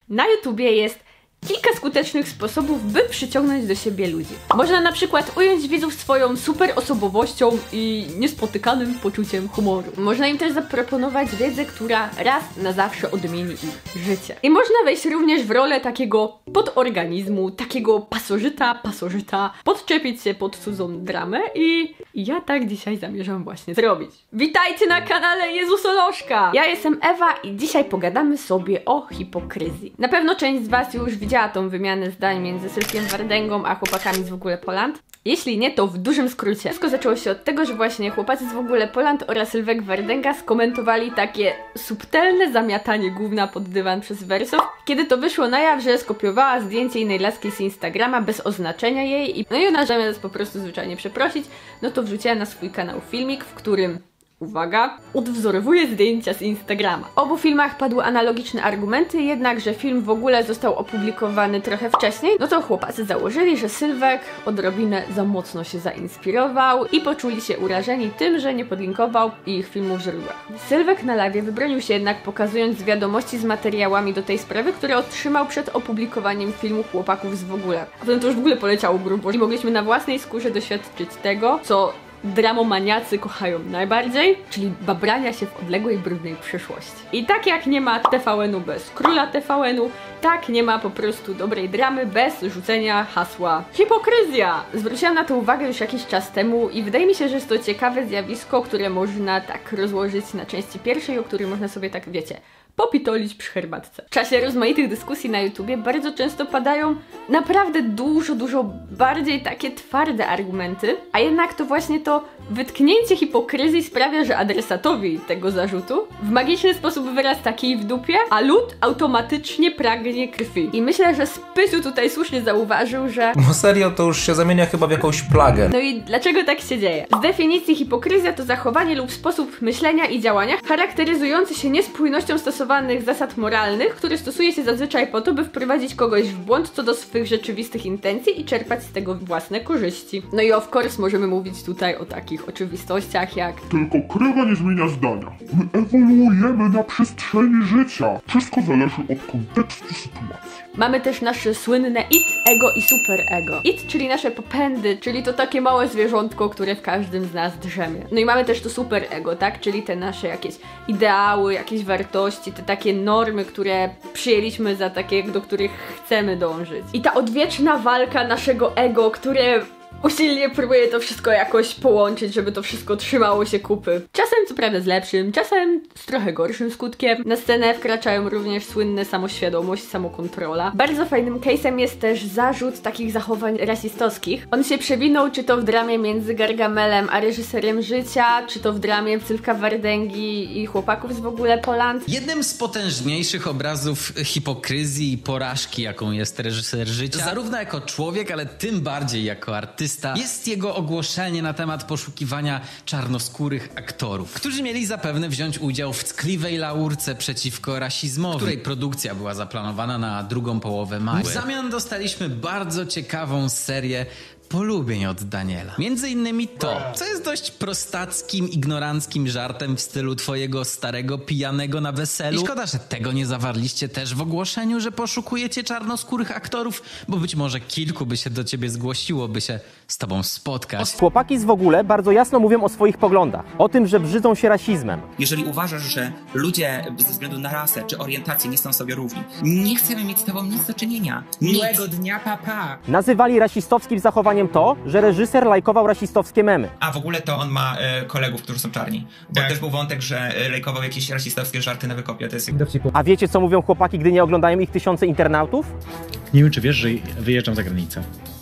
Na YouTubie jest kilka skutecznych sposobów, by przyciągnąć do siebie ludzi. Można na przykład ująć widzów swoją super osobowością i niespotykanym poczuciem humoru. Można im też zaproponować wiedzę, która raz na zawsze odmieni ich życie. I można wejść również w rolę takiego podorganizmu, takiego pasożyta, podczepić się pod cudzą dramę i ja tak dzisiaj zamierzam właśnie zrobić. Witajcie na kanale Jezusolożka! Ja jestem Ewa i dzisiaj pogadamy sobie o hipokryzji. Na pewno część z was już widziała tą wymianę zdań między Sylwkiem Wardęgą a chłopakami z W ogóle Poland. Jeśli nie, to w dużym skrócie. Wszystko zaczęło się od tego, że właśnie chłopacy z W ogóle Poland oraz Sylwek Wardęga skomentowali takie subtelne zamiatanie gówna pod dywan przez Wersow, kiedy to wyszło na jaw, że skopiowała zdjęcie innej laski z Instagrama bez oznaczenia jej i ona zamiast po prostu zwyczajnie przeprosić, no to wrzuciła na swój kanał filmik, w którym uwaga, odwzorowuje zdjęcia z Instagrama. W obu filmach padły analogiczne argumenty, jednak że film w ogóle został opublikowany trochę wcześniej, no to chłopacy założyli, że Sylwek odrobinę za mocno się zainspirował i poczuli się urażeni tym, że nie podlinkował ich filmu w źródłach. Sylwek na live wybronił się jednak, pokazując wiadomości z materiałami do tej sprawy, które otrzymał przed opublikowaniem filmu chłopaków z W ogóle. A potem to już w ogóle poleciało grubo i mogliśmy na własnej skórze doświadczyć tego, co dramomaniacy kochają najbardziej, czyli babrania się w odległej, brudnej przyszłości. I tak jak nie ma TVN-u bez króla TVN-u, tak nie ma po prostu dobrej dramy bez rzucenia hasła hipokryzja! Zwróciłam na to uwagę już jakiś czas temu i wydaje mi się, że jest to ciekawe zjawisko, które można tak rozłożyć na części pierwszej, o której można sobie tak, wiecie, popitolić przy herbatce. W czasie rozmaitych dyskusji na YouTubie bardzo często padają naprawdę dużo bardziej takie twarde argumenty, a jednak to właśnie to wytknięcie hipokryzji sprawia, że adresatowi tego zarzutu w magiczny sposób wyrasta kij w dupie, a lud automatycznie pragnie krwi. I myślę, że Spysu tutaj słusznie zauważył, że no serio, to już się zamienia chyba w jakąś plagę. No i dlaczego tak się dzieje? Z definicji hipokryzja to zachowanie lub sposób myślenia i działania charakteryzujący się niespójnością stosowanych zasad moralnych, które stosuje się zazwyczaj po to, by wprowadzić kogoś w błąd co do swych rzeczywistych intencji i czerpać z tego własne korzyści. No i of course możemy mówić tutaj o takich oczywistościach jak tylko krewa nie zmienia zdania. My ewoluujemy na przestrzeni życia. Wszystko zależy od kontekstu sytuacji. mamy też nasze słynne id, ego i superego. Id, czyli nasze popędy, czyli to takie małe zwierzątko, które w każdym z nas drzemie. No i mamy też to superego, tak? Czyli te nasze jakieś ideały, jakieś wartości, te takie normy, które przyjęliśmy za takie, do których chcemy dążyć. I ta odwieczna walka naszego ego, które usilnie próbuję to wszystko jakoś połączyć, żeby to wszystko trzymało się kupy. Czasem co prawda z lepszym, czasem z trochę gorszym skutkiem. Na scenę wkraczają również słynne samoświadomość, samokontrola. Bardzo fajnym case'em jest też zarzut takich zachowań rasistowskich. On się przewinął czy to w dramie między Gargamelem a reżyserem Życia, czy to w dramie Sylwka Wardęgi i chłopaków z W ogóle Poland. Jednym z potężniejszych obrazów hipokryzji i porażki, jaką jest reżyser Życia, zarówno jako człowiek, ale tym bardziej jako artysta, jest jego ogłoszenie na temat poszukiwania czarnoskórych aktorów, którzy mieli zapewne wziąć udział w ckliwej laurce przeciwko rasizmowi, której produkcja była zaplanowana na drugą połowę maja. W zamian dostaliśmy bardzo ciekawą serię polubień od Daniela. Między innymi to, co jest dość prostackim, ignoranckim żartem w stylu twojego starego pijanego na weselu. I szkoda, że tego nie zawarliście też w ogłoszeniu, że poszukujecie czarnoskórych aktorów, bo być może kilku by się do ciebie zgłosiło, by się z tobą spotkać. Chłopaki z W ogóle bardzo jasno mówią o swoich poglądach. O tym, że brzydzą się rasizmem. Jeżeli uważasz, że ludzie ze względu na rasę czy orientację nie są sobie równi, nie chcemy mieć z tobą nic do czynienia. Miłego dnia, papa. Nazywali rasistowskim zachowaniem to, że reżyser lajkował rasistowskie memy. A w ogóle to on ma kolegów, którzy są czarni. Bo też był wątek, że lajkował jakieś rasistowskie żarty na Wykopie. To jest... A wiecie, co mówią chłopaki, gdy nie oglądają ich tysiące internautów? Nie wiem, czy wiesz, że wyjeżdżam za granicę.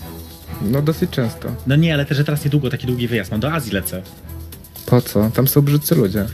No dosyć często. No nie, ale też, że teraz niedługo taki długi wyjazd mam. Do Azji lecę. Po co? Tam są brzydcy ludzie.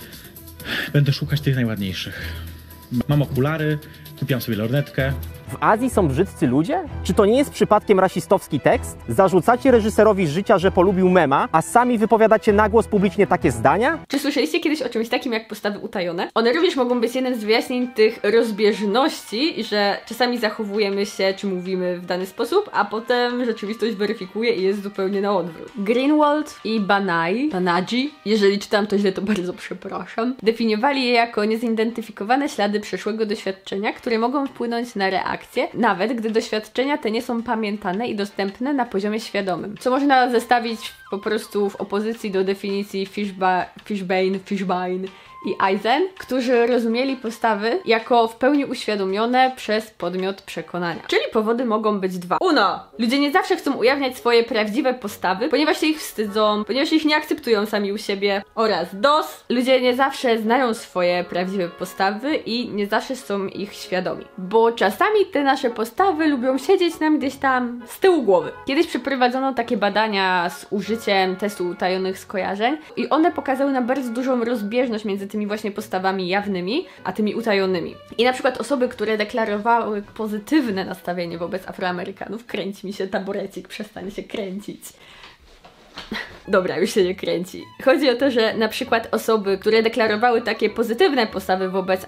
Będę szukać tych najładniejszych. Mam okulary, kupiłam sobie lornetkę. W Azji są brzydcy ludzie? Czy to nie jest przypadkiem rasistowski tekst? Zarzucacie reżyserowi Życia, że polubił mema, a sami wypowiadacie na głos publicznie takie zdania? Czy słyszeliście kiedyś o czymś takim jak postawy utajone? One również mogą być jednym z wyjaśnień tych rozbieżności, że czasami zachowujemy się czy mówimy w dany sposób, a potem rzeczywistość weryfikuje i jest zupełnie na odwrót. Greenwald i Banaji, jeżeli czytam to źle, to bardzo przepraszam, definiowali je jako niezidentyfikowane ślady przeszłego doświadczenia, które które mogą wpłynąć na reakcję, nawet gdy doświadczenia te nie są pamiętane i dostępne na poziomie świadomym. Co można zestawić po prostu w opozycji do definicji Fishbane i Eisen, którzy rozumieli postawy jako w pełni uświadomione przez podmiot przekonania. Czyli powody mogą być dwa. Uno! Ludzie nie zawsze chcą ujawniać swoje prawdziwe postawy, ponieważ się ich wstydzą, ponieważ ich nie akceptują sami u siebie. Oraz dos! Ludzie nie zawsze znają swoje prawdziwe postawy i nie zawsze są ich świadomi. Bo czasami te nasze postawy lubią siedzieć nam gdzieś tam z tyłu głowy. Kiedyś przeprowadzono takie badania z użyciem testu utajonych skojarzeń i one pokazały nam bardzo dużą rozbieżność między tymi właśnie postawami jawnymi, a tymi utajonymi. I na przykład osoby, które deklarowały pozytywne nastawienie wobec Afroamerykanów, kręci mi się taborecik, przestań się kręcić. Dobra, już się nie kręci. Chodzi o to, że na przykład osoby, które deklarowały takie pozytywne postawy wobec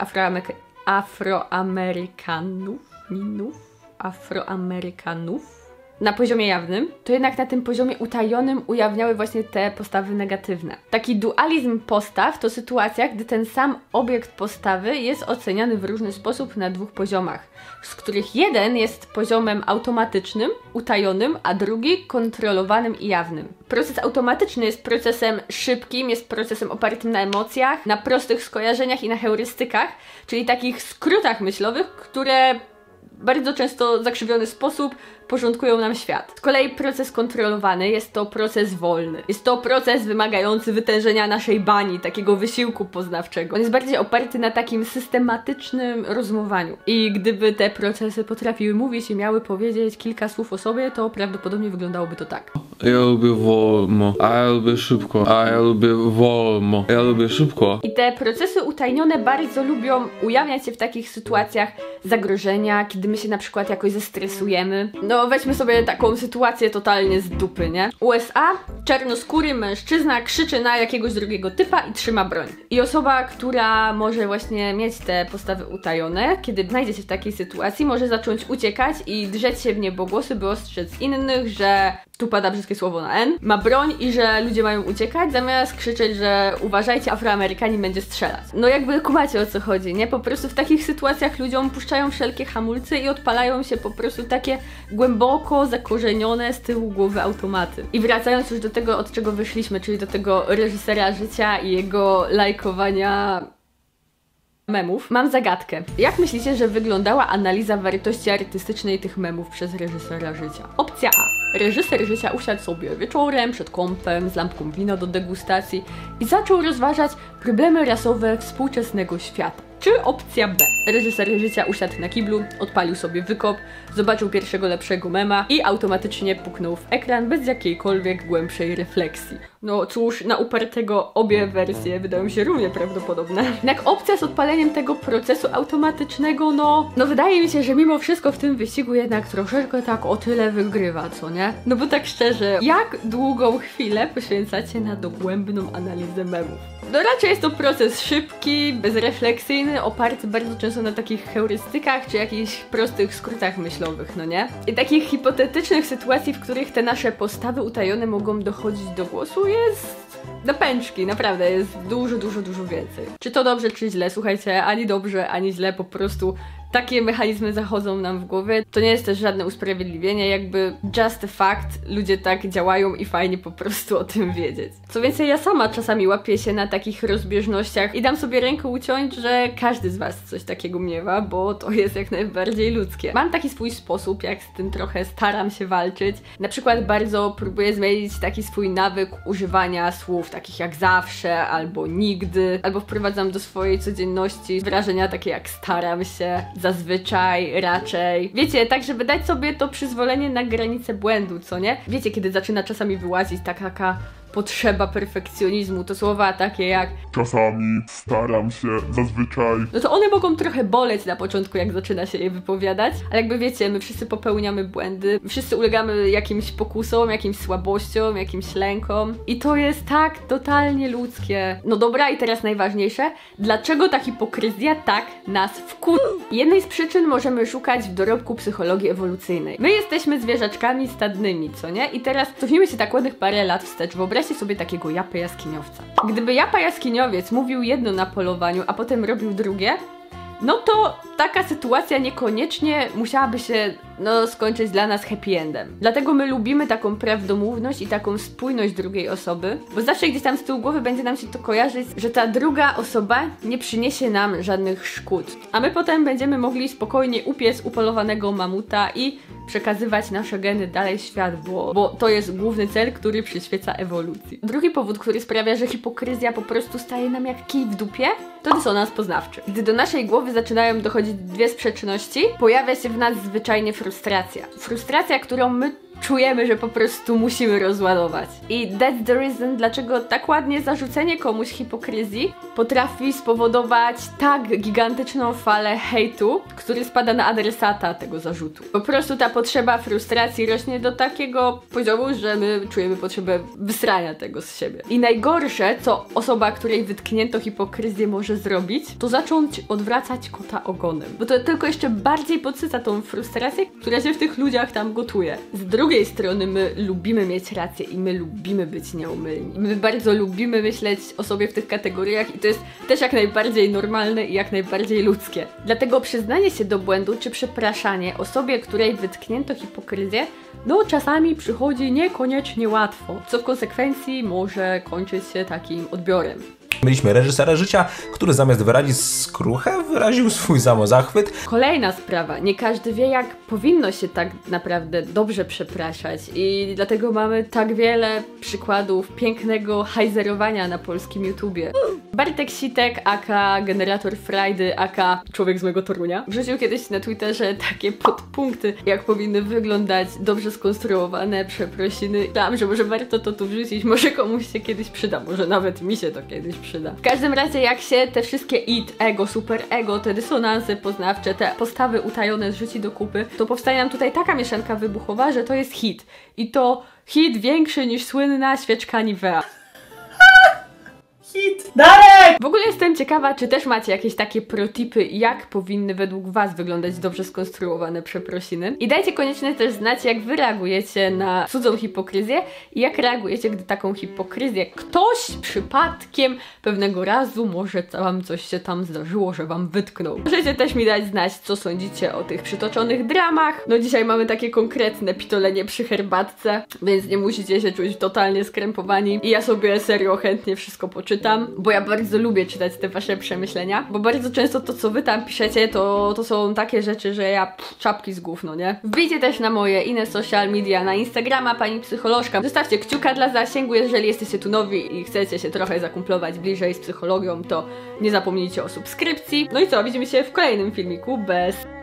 Afroamerykanów na poziomie jawnym, to jednak na tym poziomie utajonym ujawniały właśnie te postawy negatywne. Taki dualizm postaw to sytuacja, gdy ten sam obiekt postawy jest oceniany w różny sposób na dwóch poziomach, z których jeden jest poziomem automatycznym, utajonym, a drugi kontrolowanym i jawnym. Proces automatyczny jest procesem szybkim, jest procesem opartym na emocjach, na prostych skojarzeniach i na heurystykach, czyli takich skrótach myślowych, które bardzo często w zakrzywiony sposób porządkują nam świat. Z kolei proces kontrolowany jest to proces wolny. Jest to proces wymagający wytężenia naszej bani, takiego wysiłku poznawczego. On jest bardziej oparty na takim systematycznym rozumowaniu. I gdyby te procesy potrafiły mówić i miały powiedzieć kilka słów o sobie, to prawdopodobnie wyglądałoby to tak. Ja lubię wolno, a ja lubię szybko, a ja lubię wolno, ja lubię szybko. I te procesy utajnione bardzo lubią ujawniać się w takich sytuacjach zagrożenia, kiedy my się na przykład jakoś zestresujemy. No weźmy sobie taką sytuację totalnie z dupy, nie? USA, czarnoskóry mężczyzna krzyczy na jakiegoś drugiego typa i trzyma broń. I osoba, która może właśnie mieć te postawy utajone, kiedy znajdzie się w takiej sytuacji, może zacząć uciekać i drzeć się w niebogłosy, by ostrzec innych, że tu pada brzydkie słowo na N, ma broń i że ludzie mają uciekać, zamiast krzyczeć, że uważajcie, Afroamerykanin będzie strzelać. No jakby kumacie, o co chodzi, nie? Po prostu w takich sytuacjach ludziom puszczają wszelkie hamulce i odpalają się po prostu takie głęboko zakorzenione z tyłu głowy automaty. I wracając już do tego, od czego wyszliśmy, czyli do tego reżysera życia i jego lajkowania memów, mam zagadkę. Jak myślicie, że wyglądała analiza wartości artystycznej tych memów przez reżysera życia? Opcja A. Reżyser życia usiadł sobie wieczorem przed kąpem z lampką wina do degustacji i zaczął rozważać problemy rasowe współczesnego świata. Czy opcja B. Reżyser życia usiadł na kiblu, odpalił sobie wykop, zobaczył pierwszego lepszego mema i automatycznie puknął w ekran bez jakiejkolwiek głębszej refleksji. No cóż, na upartego obie wersje wydają się równie prawdopodobne. Jednak opcja z odpaleniem tego procesu automatycznego, no wydaje mi się, że mimo wszystko w tym wyścigu jednak troszeczkę tak o tyle wygrywa, co nie? No bo tak szczerze, jak długą chwilę poświęcacie na dogłębną analizę memów? No raczej jest to proces szybki, bezrefleksyjny, oparty bardzo często na takich heurystykach czy jakichś prostych skrótach myślowych, no nie? I takich hipotetycznych sytuacji, w których te nasze postawy utajone mogą dochodzić do głosu, jest na pęczki, naprawdę, jest dużo więcej. Czy to dobrze, czy źle? Słuchajcie, ani dobrze, ani źle, po prostu takie mechanizmy zachodzą nam w głowie. To nie jest też żadne usprawiedliwienie, jakby just a fact, ludzie tak działają i fajnie po prostu o tym wiedzieć. Co więcej, ja sama czasami łapię się na takich rozbieżnościach i dam sobie rękę uciąć, że każdy z was coś takiego miewa, bo to jest jak najbardziej ludzkie. Mam taki swój sposób, jak z tym trochę staram się walczyć. Na przykład bardzo próbuję zmienić taki swój nawyk używania słów takich jak zawsze, albo nigdy, albo wprowadzam do swojej codzienności wyrażenia takie jak staram się, zazwyczaj, raczej. Wiecie, tak żeby dać sobie to przyzwolenie na granicę błędu, co nie? Wiecie, kiedy zaczyna czasami wyłazić taka potrzeba perfekcjonizmu, to słowa takie jak czasami, staram się, zazwyczaj. No to one mogą trochę boleć na początku, jak zaczyna się je wypowiadać, ale jakby wiecie, my wszyscy popełniamy błędy, wszyscy ulegamy jakimś pokusom, jakimś słabościom, jakimś lękom i to jest tak totalnie ludzkie. No dobra, i teraz najważniejsze, dlaczego ta hipokryzja tak nas wkurza? Jednej z przyczyn możemy szukać w dorobku psychologii ewolucyjnej. My jesteśmy zwierzaczkami stadnymi, co nie? I teraz cofnijmy się tak ładnych parę lat wstecz, wyobraźcie sobie takiego japę jaskiniowca. Gdyby japa jaskiniowiec mówił jedno na polowaniu, a potem robił drugie, no to taka sytuacja niekoniecznie musiałaby się skończyć dla nas happy endem. Dlatego my lubimy taką prawdomówność i taką spójność drugiej osoby, bo zawsze gdzieś tam z tyłu głowy będzie nam się to kojarzyć, że ta druga osoba nie przyniesie nam żadnych szkód. A my potem będziemy mogli spokojnie upiec upolowanego mamuta i przekazywać nasze geny dalej w świat, bo to jest główny cel, który przyświeca ewolucji. Drugi powód, który sprawia, że hipokryzja po prostu staje nam jak kij w dupie, to dysonans poznawczy. Gdy do naszej głowy zaczynają dochodzić dwie sprzeczności, pojawia się w nas zwyczajnie frustracja. Frustracja, którą my czujemy, że po prostu musimy rozładować. I that's the reason, dlaczego tak ładnie zarzucenie komuś hipokryzji potrafi spowodować tak gigantyczną falę hejtu, który spada na adresata tego zarzutu. Po prostu ta potrzeba frustracji rośnie do takiego poziomu, że my czujemy potrzebę wysrania tego z siebie. I najgorsze, co osoba, której wytknięto hipokryzję może zrobić, to zacząć odwracać kota ogonem. Bo to tylko jeszcze bardziej podsyca tą frustrację, która się w tych ludziach tam gotuje. Z drugiej strony my lubimy mieć rację i my lubimy być nieomylni. My bardzo lubimy myśleć o sobie w tych kategoriach i to jest też jak najbardziej normalne i jak najbardziej ludzkie. Dlatego przyznanie się do błędu czy przepraszanie osobie, której wytknięto hipokryzję, czasami przychodzi niekoniecznie łatwo, co w konsekwencji może kończyć się takim odbiorem. Mieliśmy reżysera życia, który zamiast wyrazić skruchę, wyraził swój samozachwyt. Kolejna sprawa. Nie każdy wie, jak powinno się tak naprawdę dobrze przepraszać i dlatego mamy tak wiele przykładów pięknego hajzerowania na polskim YouTubie. Bartek Sitek, aka Generator Frajdy, aka Człowiek z mojego Torunia, wrzucił kiedyś na Twitterze takie podpunkty, jak powinny wyglądać dobrze skonstruowane przeprosiny. Myślałam, że może warto to tu wrzucić, może komuś się kiedyś przyda, może nawet mi się to kiedyś przyda. W każdym razie, jak się te wszystkie id, ego, super ego, te dysonanse poznawcze, te postawy utajone zrzuci do kupy, to powstaje nam tutaj taka mieszanka wybuchowa, że to jest hit. I to hit większy niż słynna świeczka Nivea. Hit! Darek! W ogóle jestem ciekawa, czy też macie jakieś takie protipy, jak powinny według was wyglądać dobrze skonstruowane przeprosiny. I dajcie koniecznie też znać, jak wy reagujecie na cudzą hipokryzję i jak reagujecie, gdy taką hipokryzję ktoś przypadkiem pewnego razu może wam coś się tam zdarzyło, że wam wytknął. Możecie też mi dać znać, co sądzicie o tych przytoczonych dramach. Dzisiaj mamy takie konkretne pitolenie przy herbatce, więc nie musicie się czuć totalnie skrępowani i ja sobie serio chętnie wszystko poczytam, bo ja bardzo lubię czytać te wasze przemyślenia, bo bardzo często to, co wy tam piszecie, to są takie rzeczy, że ja czapki z głów, nie? Wbijcie też na moje inne social media, na Instagrama pani psycholożka. Zostawcie kciuka dla zasięgu, jeżeli jesteście tu nowi i chcecie się trochę zakumplować bliżej z psychologią, to nie zapomnijcie o subskrypcji. No i co, widzimy się w kolejnym filmiku bez